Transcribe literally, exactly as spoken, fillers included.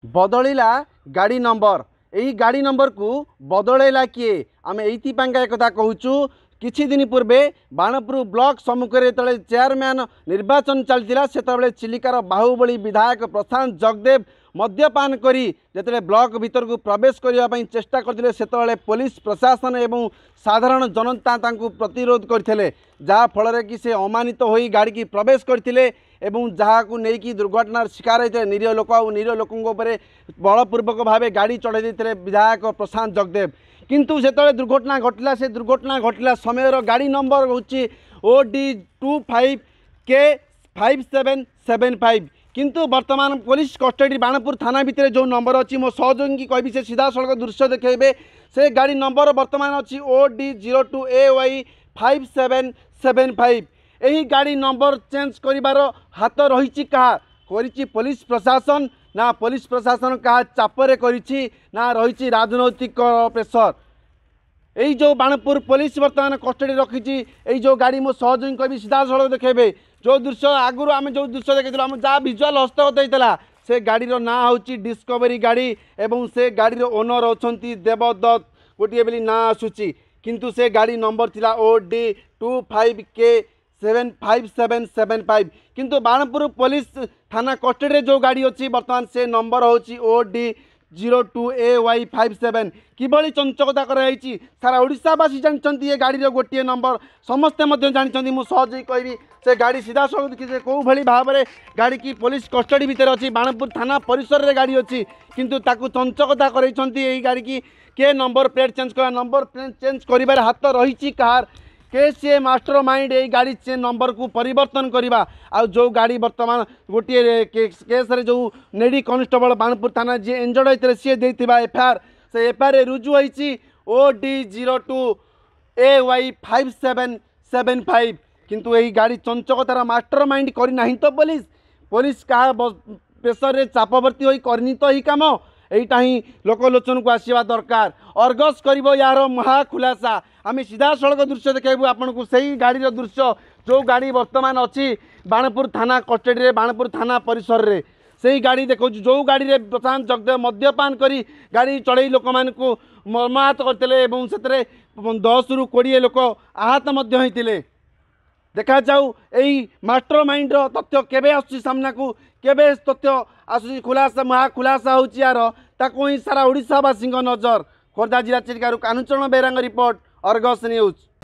बदलिला गाड़ी नंबर यही गाड़ी नंबर को बदलैला किए आम ये कथा कहूँ किछि दिन पूर्वे बाणपुर ब्लॉक सम्मुखें जो चेयरमैन निर्वाचन चलता से चिलिकार बाहुबली विधायक प्रशांत जगदेव मद्यपान करी जिते ब्लॉक भीतर को प्रवेश करने चेष्टा करते से पुलिस प्रशासन एवं साधारण जनता तांकु प्रतिरोध करते जहाँ फल कि से अमानित हो गाड़ी की प्रवेश करते एवं जहाँ को लेकिन दुर्घटनार शिकार होते निरीह लोक और निरीह लोकों बलपूर्वक भाव गाड़ी चढ़ाई देते विधायक प्रशांत जगदेव किंतु से दुर्घटना घटला से दुर्घटना घटला समय गाड़ी नंबर हूँ O D two five K five seven seven five किंतु वर्तमान पुलिस कस्टडी बाणपुर थाना भितर जो नंबर अच्छी मो सहयोगी कहि से सीधा सड़क दृश्य देखेबे से गाड़ी नंबर वर्तमान अच्छी O D zero two A Y five seven seven five यही गाड़ी नंबर चेंज करिवार हाथ रही क्या करिछि पुलिस प्रशासन ना पुलिस प्रशासन क्या चापरे करिछि ना रही राजनैतिक प्रेसर यही जो बाणपुर पुलिस वर्तमान कस्टडी रखी यही जो गाड़ी मो सहयोगी कहि सीधा सड़क देखेबे जो दृश्य आगुरी आम जो दृश्य देखी आम जहाँ विजुआल हस्तगत होता से गाड़ी ना हूँ डिस्कवरी गाड़ी एवं से गाड़ी ओनर अच्छा देवदत्त गोटे बोली ना आसूची किंतु से गाड़ी नंबर थिला O D two five K seven five seven seven five किंतु बाणपुर पुलिस थाना कस्टडी जो गाड़ी अच्छी बर्तमान से नंबर हूँ O D zero two A Y five seven किभली चंचकता कराई सारा ओडिशावासी जानते ये गाड़ी गोटे नंबर समस्ते जानते मुझे सहज कहि से गाड़ी सीधा सड़क देखिए कौ भाई भाव में गाड़ी की पुलिस कस्टडी भितर अच्छी बाणपुर थाना परिसर में गाड़ी अच्छी किंतु ताकू चंचकता कराई गाड़ी की के नंबर प्लेट चेंज कर नंबर प्लेट चेंज कर हाथ रही कहार के सी मास्टर माइंड ये गाड़ी से नंबर को परिवर्तन करवा आ जो गाड़ी वर्तमान गोटे केस रे जो नेडी कांस्टेबल बाणपुर थाना जी इंजर्ड होते सी देथिबा एफआईआर से एफआईआर रुजु होईची O D zero two A Y five seven seven five किंतु यही गाड़ी चंचकतार मास्टर माइंड करना तो पुलिस पुलिस क्या प्रेसर रे चापवर्ती होई करनी तो ही काम यहीटा ही लोकलोचन को आसवा दरकार अर्गस करिबो यार महाखुलासा आम सीधा सड़क दृश्य देखेबू आपन को सही गाड़ी दृश्य जो गाड़ी वर्तमान अच्छी बाणपुर थाना कस्टडी बाणपुर थाना परिसर रे सही गाड़ी देखो जो गाड़ी रे प्रशांत जगदेव मद्यपान करी गाड़ी चढ़ई लोक मान को मर्माहत करते दस रु कोड़े लोक आहत होते देखा जाऊ यही मास्टर माइंड तथ्य केबे आसुची सामना को केबे तथ्य आसुची खुलासा महा खुलासा होची यार ताको ही सारा ओडिशावासी नजर खोर्धा जिला Chilika Kanucharan Berang report Argus news.